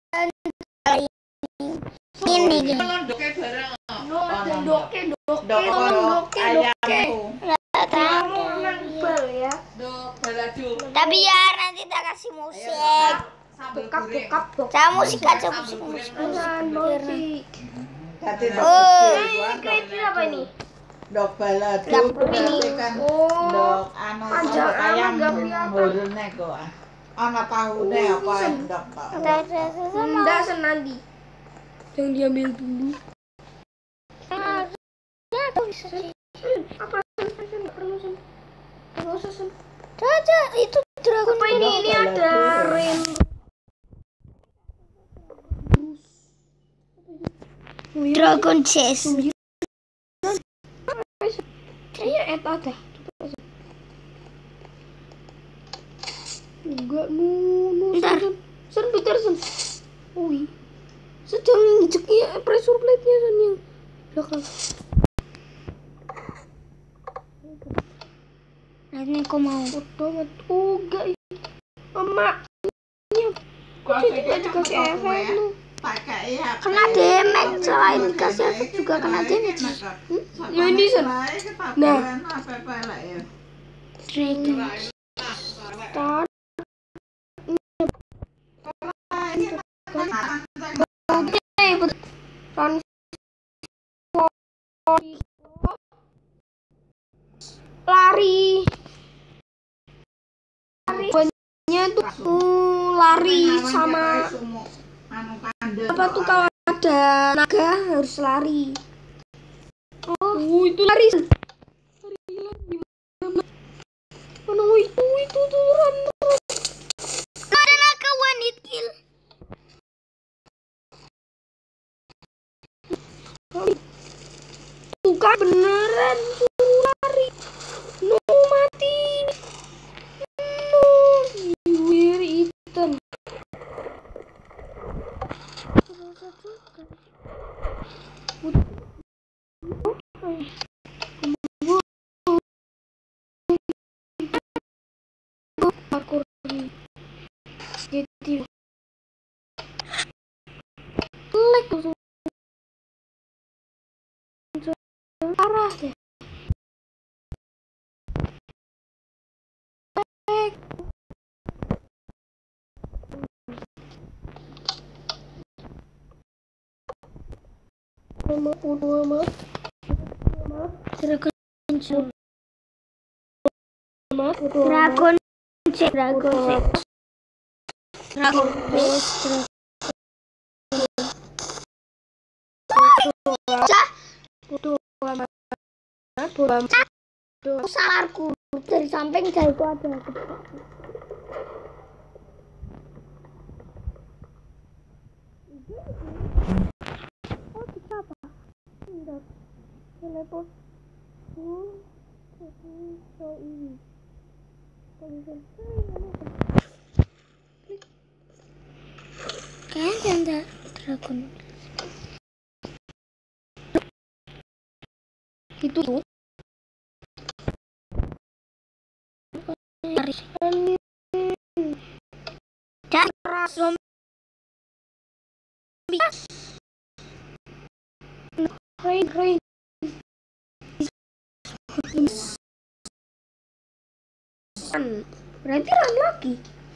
ini tapi ya nanti tak kasih musik. Saya musik aja musik. Ini apa ini? Dok balado berarti kan dok anu ayam horone kok. Ana tahune apa dok Pak? Enggak senandi. Yang diambil dulu. Apa Caca itu dragon. apa ini ada Dragon chest. kayaknya ada. Enggak Ntar. Sen Peterson. Wih. Sedang injeknya pressure plate-nya Sen yang belakang. Nanti aku mau. Enggak. Emak. Ini kok tidak dikasih efek lu? Pakai ya. Kena damage, selain dikasih efek juga kena damage. Ya ini Sen. Nah. apa lah ya. Dragon. Lari banyak tuh lari sama apa tuh kalau ada naga harus lari. Itu lari mana itu turun Ada naga one hit kill. bukan beneran lari mati we're eaten. Aku jadi like parah deh. Dragon chest. Dragon Salarku dari samping jauh itu ada. Oh, kita apa? Enggak. Telepon. So ini. Kayaknya ada dragon. Itu Cara zombie. rain. Berarti run lagi.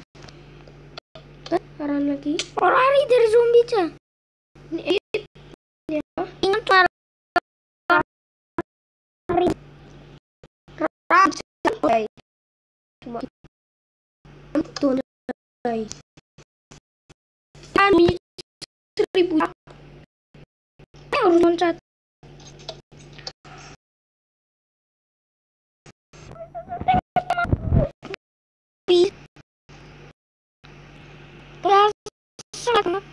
Run lagi. Oh, lari dari zombie aja. Ini ya. Ingat lari. Run. Cuma tuh guys. Kan 1000 Harus loncat. Sangat.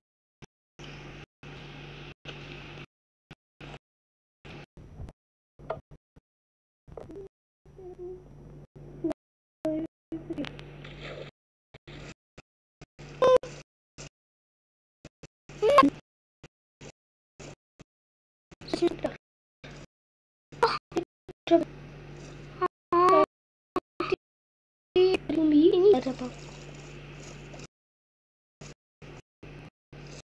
Zombie ini ada apa?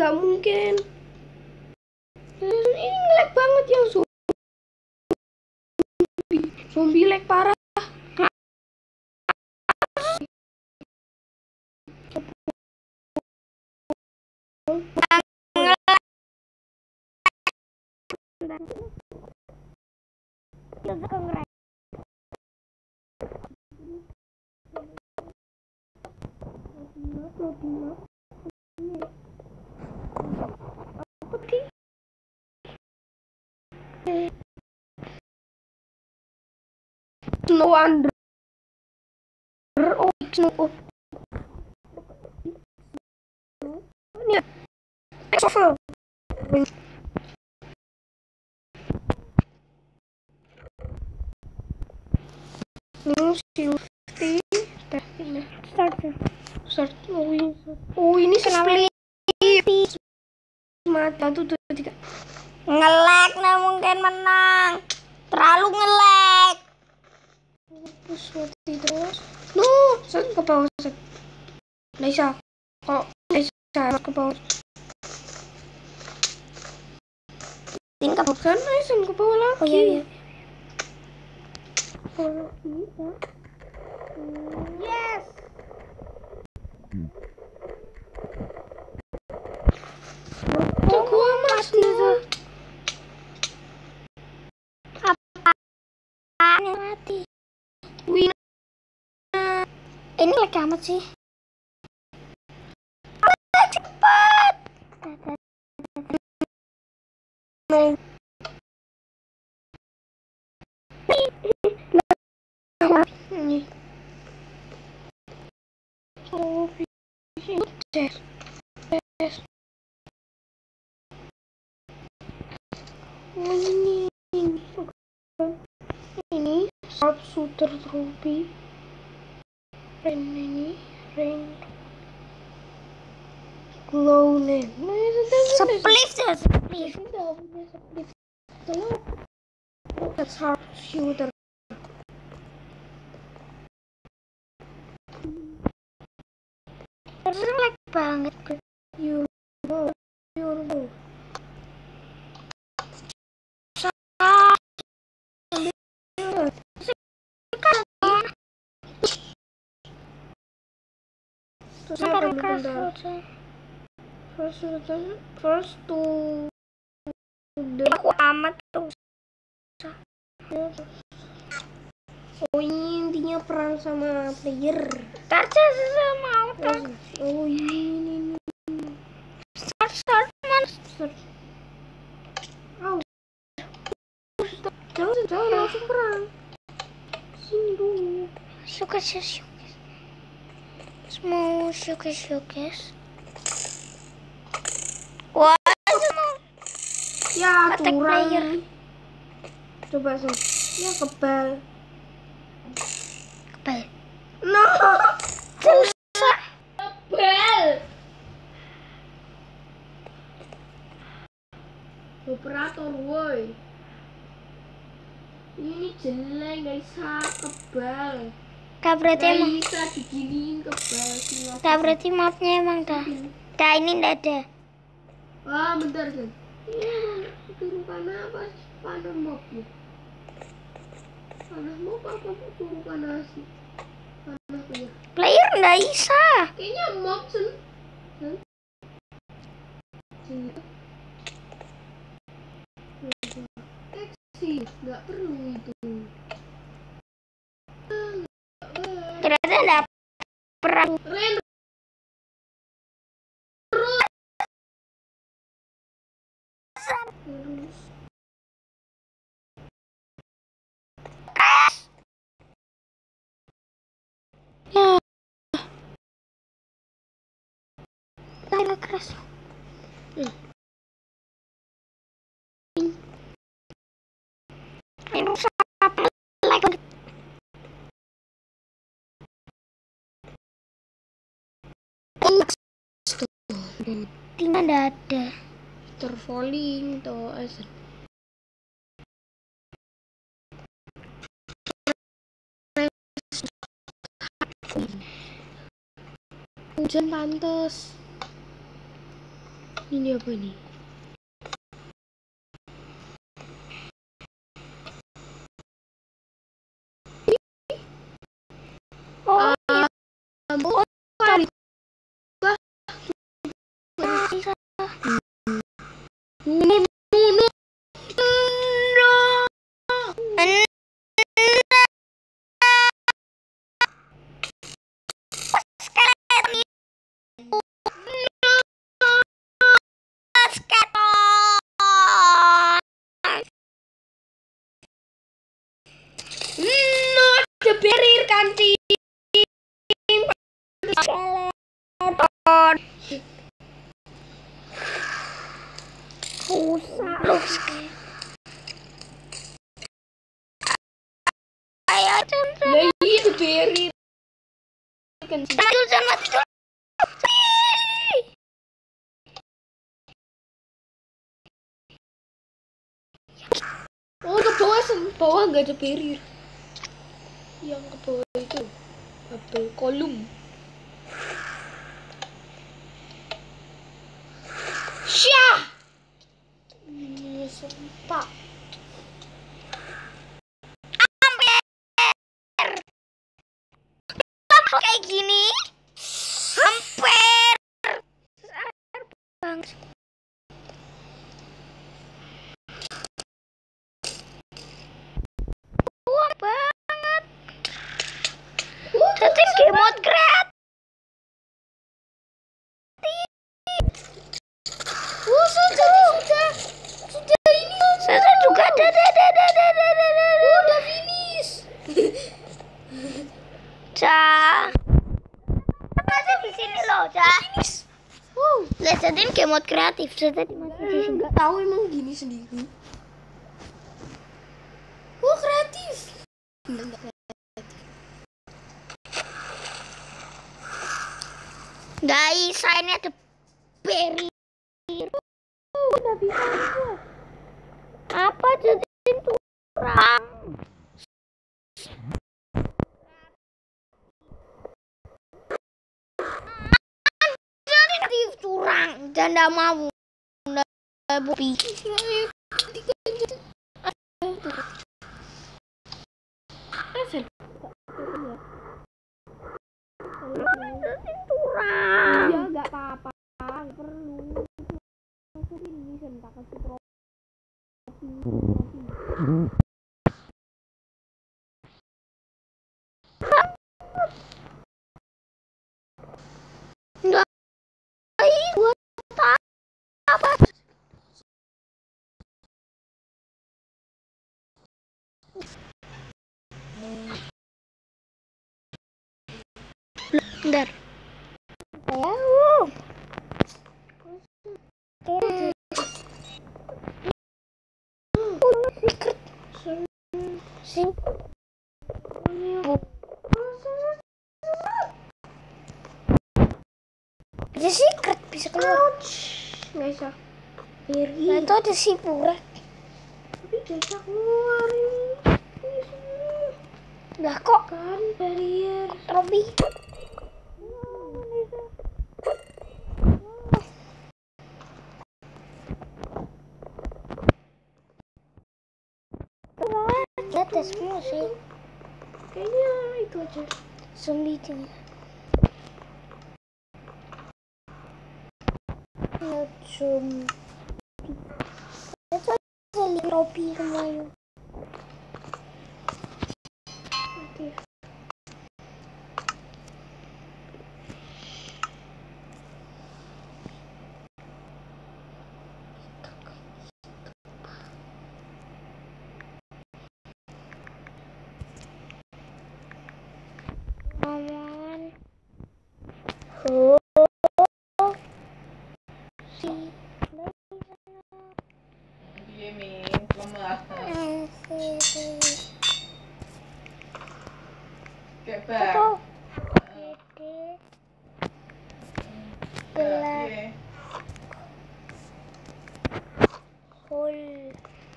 nggak mungkin. Ini lag banget yang zombie lag parah. Snow under. Oh, snow. Ini exofer. Start. Oh ini split. Mata tuh 2, 3. Nge-lag nah mungkin menang. Terlalu nge-lag. Terus mati terus. No, set ke bawah set. Nggak bisa. Kok nggak bisa ke bawah. Tin ke bawah. Kan Aisan ke bawah lagi. Oh iya. Kalau bisa. Yes. Jago amat tuh. Apaan yang mati? Wina. Ini lag amat sih. Cepat. No. Ini. Oh, tes. Ini sharp shooter trophy. Rain glow name. Split. Sharp shooter. Terus lag banget. Euro. First to the Aku amat tuh. oh ini intinya perang sama player. Tarja sama otak. Oh ini Start monster. oh jangan langsung perang sini dulu. Showcase. Mau showcase. Wah, Ya Attack player. curang. Coba sih. Ya kebal. No. susah. Kebal. Operator woi. Ini jelek gak bisa kebal. Gak berarti Gak emang. bisa diginiin kebal sih. Gak berarti mapnya emang dah. Dah ini ndak ada. Wah bentar kan. Iya suruh panah apa? Panah mob ya. Panah mob apa suruh panah sih? Panah player. Player ndak bisa. Kayaknya mob sen. Sih nggak perlu itu. Ternyata ada perang. Ren terus. Ya. Tanya keras. Ini rusak apa lagi? Di mana ada? Terfoling atau asal. Hujan pantas. Ini apa ini? Oh, Kali ada barrier kantin. skeleton. Rusak loh. Ayo Chandra. Lah itu barrier kantin. Mati dulu, jangan mati dulu. Oh, ke bawah, bawah nggak ada barrier. Yang ke bawah itu apa? Kolom. Syah. Ini sempak. Kayak gini. Hampir. Bang. Wah, banget. Setting game mode gratis. Oh, sudah ini. Saya juga ada. Oh, udah finish. Masih di sini loh, Finish. Lihat setting game mode kreatif. Saya tadi masih di sini. Nggak tahu emang gini sendiri. Oh, kreatif. Enggak kreatif. Guys, saya ini ada barrier. Udah bisa buat. Apa jadi curang? Jadi curang dan tidak mau. Bukti. Curang. Ya nggak apa-apa, nggak perlu. Ini sentak kasih trofi. Nggak. Buat apa? Bentar. Ada secret bisa keluar. Nggak bisa. Nah, itu ada si pura. Tapi nggak bisa keluar ini. Lah kok Kan barrier. Robi? Lihat tes semua sih. Kayaknya itu aja. Zombie itu. Zombie. Itu aja Robi semuanya. Oke. Aman. Piye Mi? Lemah. Kayak bang. Gelap. Piye? Hole.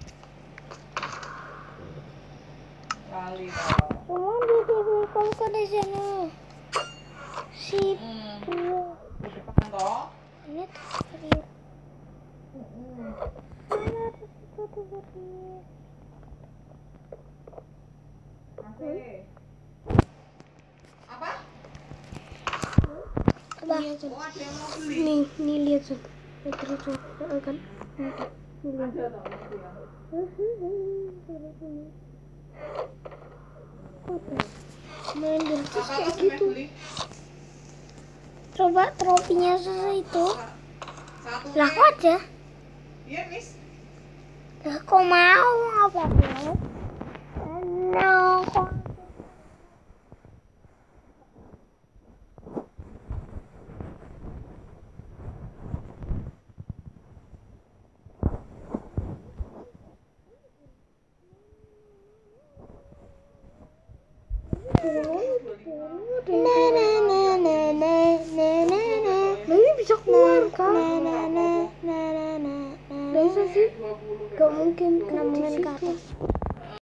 Lali. Semua di kamu di sana. Sip. Di depan toh. Ini tuh Apa? Apa? Oh, ada yang mau beli. Nih lihat tuh. Terus kan. Ada toh Main gratis apa kayak tuh gitu. beli? Coba trofinya itu. Satu. Lah kok aja? Iya, Miss. Lah kok mau apa ya? No, kok ini bisa keluar kan? Bisa sih? Gak mungkin ke atas.